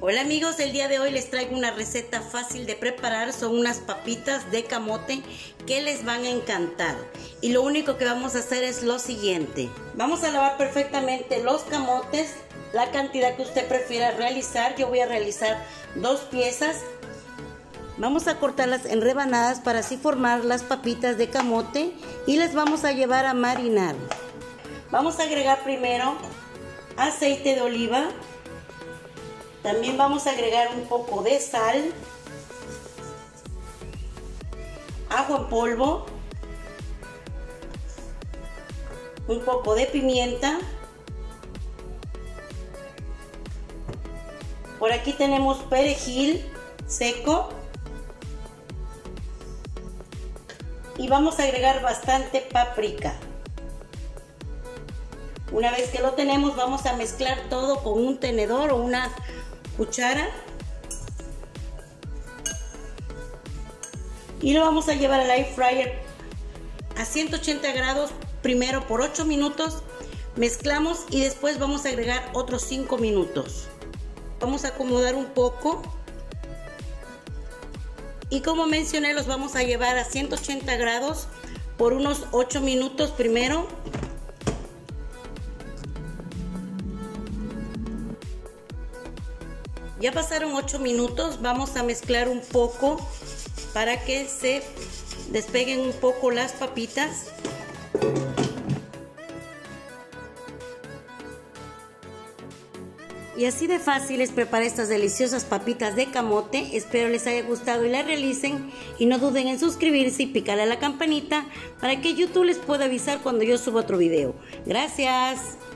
Hola amigos, el día de hoy les traigo una receta fácil de preparar. Son unas papitas de camote que les van a encantar. Y lo único que vamos a hacer es lo siguiente. Vamos a lavar perfectamente los camotes, la cantidad que usted prefiera realizar. Yo voy a realizar 2 piezas. Vamos a cortarlas en rebanadas para así formar las papitas de camote y las vamos a llevar a marinar. Vamos a agregar primero aceite de oliva. También vamos a agregar un poco de sal, ajo en polvo, un poco de pimienta. Por aquí tenemos perejil seco y vamos a agregar bastante paprika. Una vez que lo tenemos, vamos a mezclar todo con un tenedor o una cuchara y lo vamos a llevar al air fryer a 180 grados primero por 8 minutos. Mezclamos y después vamos a agregar otros 5 minutos. Vamos a acomodar un poco y, como mencioné, los vamos a llevar a 180 grados por unos 8 minutos primero. Ya pasaron 8 minutos, vamos a mezclar un poco para que se despeguen un poco las papitas. Y así de fácil es preparar estas deliciosas papitas de camote. Espero les haya gustado y las realicen. Y no duden en suscribirse y picarle a la campanita para que YouTube les pueda avisar cuando yo suba otro video. Gracias.